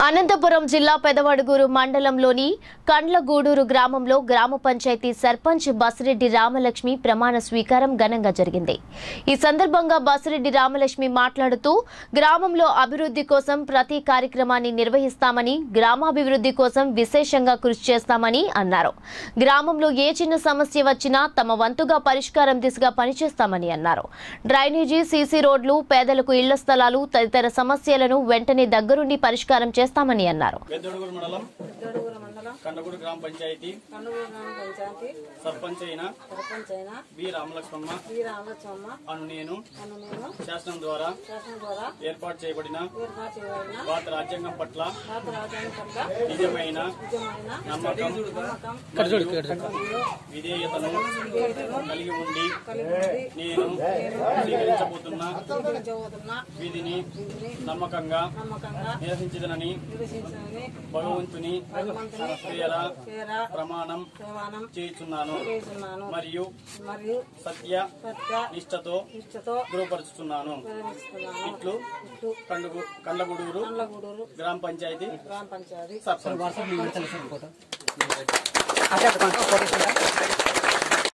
అనంతపురం జిల్లా పెదవడుగూరు మండలంలోని కండ్లగూడూరు గ్రామంలో గ్రామ పంచాయతీ సర్పంచ్ బసిరెడ్డి రామలక్ష్మి ప్రమాణ స్వీకారం ఘనంగా జరిగింది। ఈ సందర్భంగా బసిరెడ్డి రామలక్ష్మి మాట్లాడుతూ గ్రామంలో అభివృద్ధి కోసం ప్రతి కార్యక్రమాన్ని నిర్వహిస్తామని, గ్రామాభివృద్ధి కోసం విశేషంగా కృషి చేస్తామని అన్నారు। గ్రామంలో ఏ చిన్న సమస్య వచ్చినా తమ వంతుగా పరిష్కారం దిశగా పనిచేస్తామని అన్నారు। డ్రైనేజీ, సీసీ రోడ్లు, పేదలకు ఇళ్ల స్థలాలు తదితర సమస్యలను వెంటనే దగ్గరుండి పరిష్కారం చేస్తామని అన్నారు। పెద్దడుగురు మండలం కండగూడు గ్రామ పంచాయతీ సర్పంచ్ అయిన బి రామలక్ష్మమ్మ అను నేను శాసనం ద్వారా ఏర్పాటు చేయబడిన భారత రాజ్యాంగం పట్ల నిజమైన నమ్మకం విధేయతను కలిగి ఉండి నేను స్వీకరించబోతున్న విధిని నమ్మకంగా నిర్వహించదనని భగవంతుని ప్రమాణం చేయుచున్నాను మరియు సత్య నిష్ఠతో ధృవపరుచుతున్నాను। ఇట్లు కండ్లగూడూరు గ్రామ పంచాయతీ సర్పంచ్।